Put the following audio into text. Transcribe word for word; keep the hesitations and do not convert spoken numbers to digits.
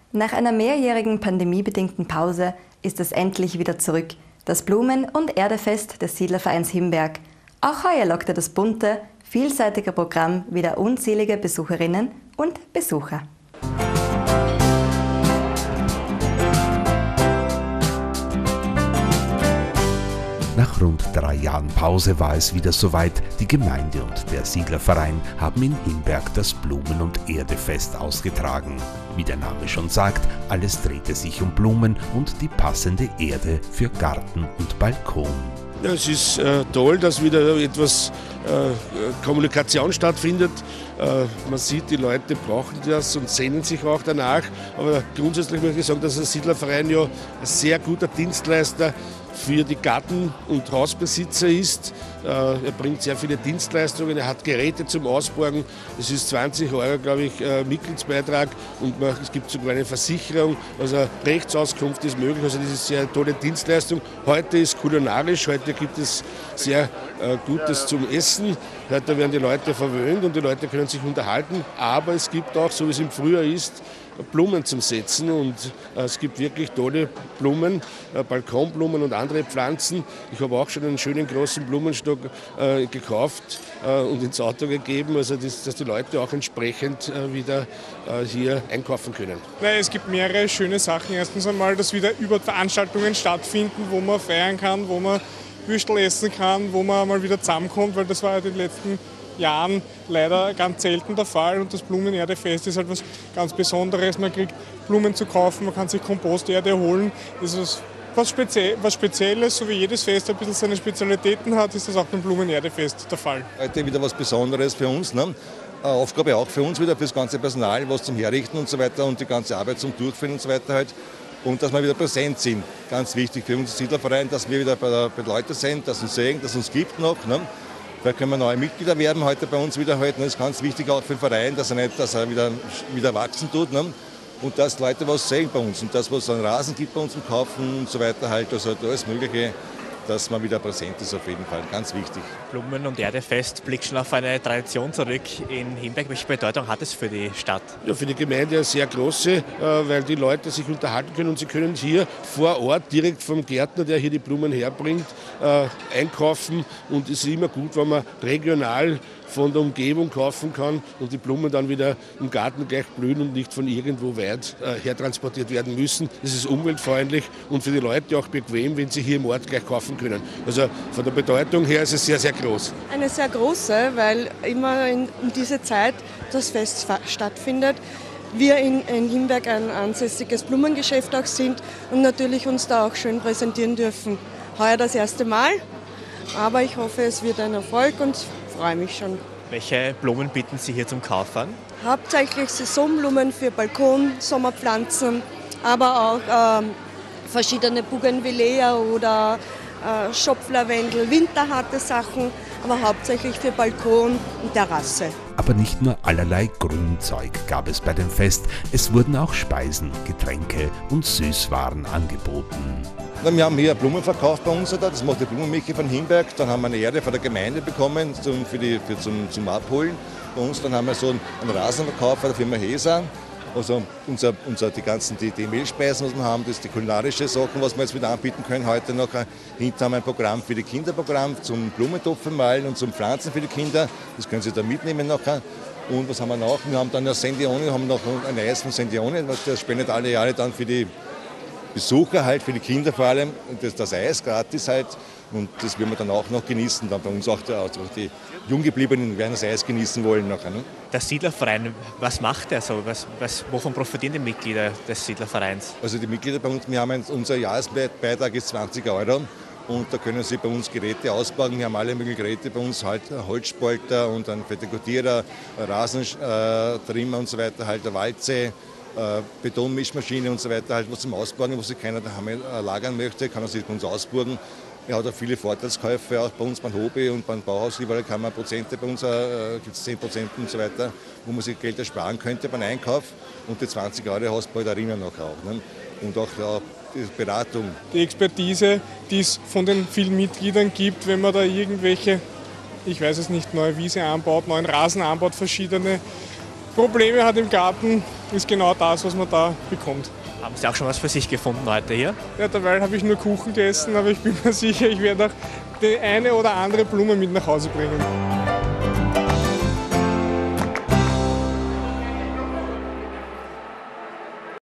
Nach einer mehrjährigen pandemiebedingten Pause ist es endlich wieder zurück. Das Blumen- und Erdefest des Siedlervereins Himberg. Auch heuer lockte das bunte, vielseitige Programm wieder unzählige Besucherinnen und Besucher. Nach rund drei Jahren Pause war es wieder soweit. Die Gemeinde und der Siedlerverein haben in Himberg das Blumen- und Erdefest ausgetragen. Wie der Name schon sagt, alles drehte sich um Blumen und die passende Erde für Garten und Balkon. Ja, es ist äh, toll, dass wieder etwas äh, Kommunikation stattfindet. Äh, man sieht, die Leute brauchen das und sehnen sich auch danach. Aber grundsätzlich möchte ich sagen, dass der Siedlerverein ja ein sehr guter Dienstleister für die Garten- und Hausbesitzer ist. Er bringt sehr viele Dienstleistungen, er hat Geräte zum Ausborgen. Es ist zwanzig Euro, glaube ich, Mitgliedsbeitrag und es gibt sogar eine Versicherung. Also Rechtsauskunft ist möglich, also das ist eine sehr tolle Dienstleistung. Heute ist kulinarisch, heute gibt es sehr Gutes zum Essen. Heute werden die Leute verwöhnt und die Leute können sich unterhalten. Aber es gibt auch, so wie es im Frühjahr ist, Blumen zum Setzen und äh, es gibt wirklich tolle Blumen, äh, Balkonblumen und andere Pflanzen. Ich habe auch schon einen schönen großen Blumenstock äh, gekauft äh, und ins Auto gegeben, also das, dass die Leute auch entsprechend äh, wieder äh, hier einkaufen können. Na, es gibt mehrere schöne Sachen. Erstens einmal, dass wieder über Veranstaltungen stattfinden, wo man feiern kann, wo man Würstel essen kann, wo man mal wieder zusammenkommt, weil das war ja die letzten Jahren leider ganz selten der Fall und das Blumen-Erde-Fest ist halt was ganz Besonderes. Man kriegt Blumen zu kaufen, man kann sich Komposterde holen. Das ist was, Spezie was Spezielles, so wie jedes Fest ein bisschen seine Spezialitäten hat, ist das auch beim Blumen-Erde-Fest der Fall. Heute wieder was Besonderes für uns, ne? Eine Aufgabe auch für uns wieder, für das ganze Personal, was zum Herrichten und so weiter und die ganze Arbeit zum Durchführen und so weiter halt. Und dass wir wieder präsent sind, ganz wichtig für uns Siedlerverein, dass wir wieder bei den Leuten sind, dass es uns sehen, dass es uns gibt noch. Ne? Da können wir neue Mitglieder werben heute bei uns wieder heute. Das ist ganz wichtig auch für den Verein, dass er nicht, dass er wieder, wieder wachsen tut. Ne? Und dass Leute was sehen bei uns. Und das, was es an Rasen gibt bei uns zum Kaufen und so weiter, halt, also alles Mögliche, dass man wieder präsent ist auf jeden Fall. Ganz wichtig. Blumen- und Erdefest blickt schon auf eine Tradition zurück in Himberg. Welche Bedeutung hat es für die Stadt? Ja, für die Gemeinde eine sehr große, weil die Leute sich unterhalten können und sie können hier vor Ort direkt vom Gärtner, der hier die Blumen herbringt, einkaufen. Und es ist immer gut, wenn man regional von der Umgebung kaufen kann und die Blumen dann wieder im Garten gleich blühen und nicht von irgendwo weit äh, hertransportiert werden müssen. Das ist umweltfreundlich und für die Leute auch bequem, wenn sie hier im Ort gleich kaufen können. Also von der Bedeutung her ist es sehr, sehr groß. Eine sehr große, weil immer in, in dieser Zeit das Fest stattfindet. Wir in, in Himberg ein ansässiges Blumengeschäft auch sind und natürlich uns da auch schön präsentieren dürfen. Heuer das erste Mal, aber ich hoffe, es wird ein Erfolg und ich freue mich schon. Welche Blumen bieten Sie hier zum Kauf an? Hauptsächlich Saisonblumen für Balkon, Sommerpflanzen, aber auch ähm, verschiedene Bougainvillea oder äh, Schopflavendel, winterharte Sachen, aber hauptsächlich für Balkon und Terrasse. Aber nicht nur allerlei Grünzeug gab es bei dem Fest, es wurden auch Speisen, Getränke und Süßwaren angeboten. Wir haben hier Blumen verkauft bei uns, das macht die Blumenmichi von Himberg. Dann haben wir eine Erde von der Gemeinde bekommen zum, für die, für zum, zum Abholen bei uns. Dann haben wir so einen, einen Rasen verkauft von der Firma Hesa. Also unser, unser, die ganzen die, die Mehlspeisen, was wir haben, das ist die kulinarische Sachen, was wir jetzt wieder anbieten können. Heute noch hinter haben wir ein Programm für die Kinderprogramm zum Blumentopfen malen und zum Pflanzen für die Kinder. Das können Sie da mitnehmen nachher. Und was haben wir noch? Wir haben dann eine Sendione, haben noch ein Eis von Sendione, das spendet alle Jahre dann für die Besucher halt, für die Kinder vor allem, und das, das Eis gratis halt und das werden wir dann auch noch genießen, dann bei uns auch, der, auch die Junggebliebenen werden das Eis genießen wollen nachher. Ne? Der Siedlerverein, was macht der so? Was, was, wovon profitieren die Mitglieder des Siedlervereins? Also die Mitglieder bei uns, wir haben ein, unser Jahresbeitrag ist zwanzig Euro und da können sie bei uns Geräte ausbauen. Wir haben alle möglichen Geräte bei uns, halt Holzspalter und einen Vertikutierer, Rasentrimmer und so weiter, halt eine Walze. Betonmischmaschine und so weiter, halt was zum Ausbauen, was sich keiner daheim lagern möchte, kann er sich bei uns ausburgen. Er hat auch viele Vorteilskäufe, auch bei uns beim Hobby und beim Bauhaus, überall kann man Prozente, bei uns äh, gibt es zehn Prozent und so weiter, wo man sich Geld ersparen könnte beim Einkauf und die zwanzig Euro hast du bald erinnern noch auch. Ne? Und auch ja, die Beratung. Die Expertise, die es von den vielen Mitgliedern gibt, wenn man da irgendwelche, ich weiß es nicht, neue Wiese anbaut, neuen Rasen anbaut, verschiedene Probleme hat im Garten, ist genau das, was man da bekommt. Haben Sie auch schon was für sich gefunden heute hier? Ja, derweil habe ich nur Kuchen gegessen, aber ich bin mir sicher, ich werde auch die eine oder andere Blume mit nach Hause bringen.